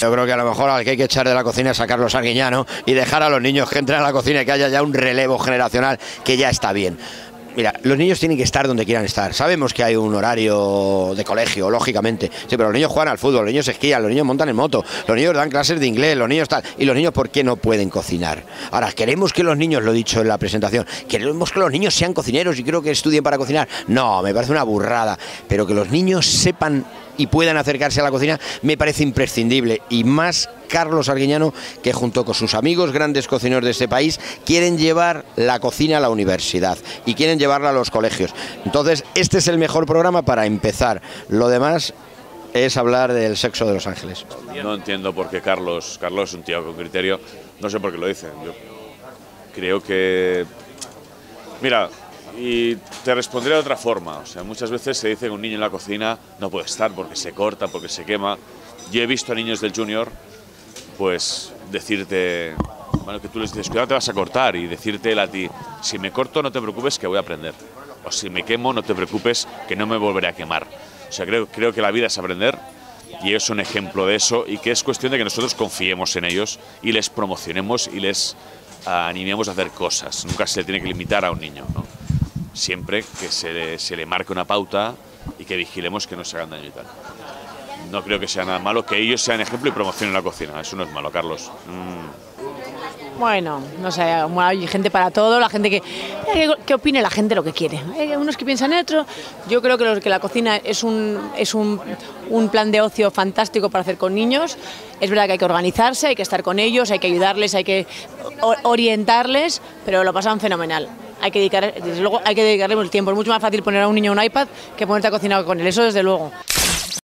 Yo creo que a lo mejor al que hay que echar de la cocina es a Carlos Arguiñano y dejar a los niños que entren a la cocina y que haya ya un relevo generacional que ya está bien. Mira, los niños tienen que estar donde quieran estar. Sabemos que hay un horario de colegio, lógicamente. Sí, pero los niños juegan al fútbol, los niños esquían, los niños montan en moto, los niños dan clases de inglés, los niños tal. ¿Y los niños por qué no pueden cocinar? Ahora, queremos que los niños, lo he dicho en la presentación, queremos que los niños sean cocineros y creo que estudien para cocinar. No, me parece una burrada. Pero que los niños sepan y puedan acercarse a la cocina me parece imprescindible. Y más Carlos Arguiñano, que junto con sus amigos grandes cocineros de este país quieren llevar la cocina a la universidad y quieren llevarla a los colegios. Entonces, este es el mejor programa para empezar. Lo demás es hablar del sexo de los ángeles. No entiendo por qué Carlos es un tío con criterio. No sé por qué lo dicen. Yo creo que... Mira, y te responderé de otra forma. O sea, muchas veces se dice que un niño en la cocina no puede estar porque se corta, porque se quema. Yo he visto a niños del junior pues decirte, bueno, que tú les dices, cuidado, te vas a cortar, y decirte él a ti, si me corto no te preocupes que voy a aprender, o si me quemo no te preocupes que no me volveré a quemar. O sea, creo que la vida es aprender y ellos son ejemplo de eso, y que es cuestión de que nosotros confiemos en ellos y les promocionemos y les animemos a hacer cosas. Nunca se le tiene que limitar a un niño, ¿no? Siempre que se le marque una pauta y que vigilemos que no se hagan daño y tal. No creo que sea nada malo que ellos sean ejemplo y promocionen la cocina. Eso no es malo, Carlos. Bueno, no sé, hay gente para todo, la gente que opine la gente lo que quiere. Hay unos que piensan en otro. Yo creo que la cocina es un plan de ocio fantástico para hacer con niños. Es verdad que hay que organizarse, hay que estar con ellos, hay que ayudarles, hay que orientarles, pero lo pasan fenomenal. Desde luego hay que dedicarle el tiempo. Es mucho más fácil poner a un niño un iPad que ponerte a cocinar con él, eso desde luego.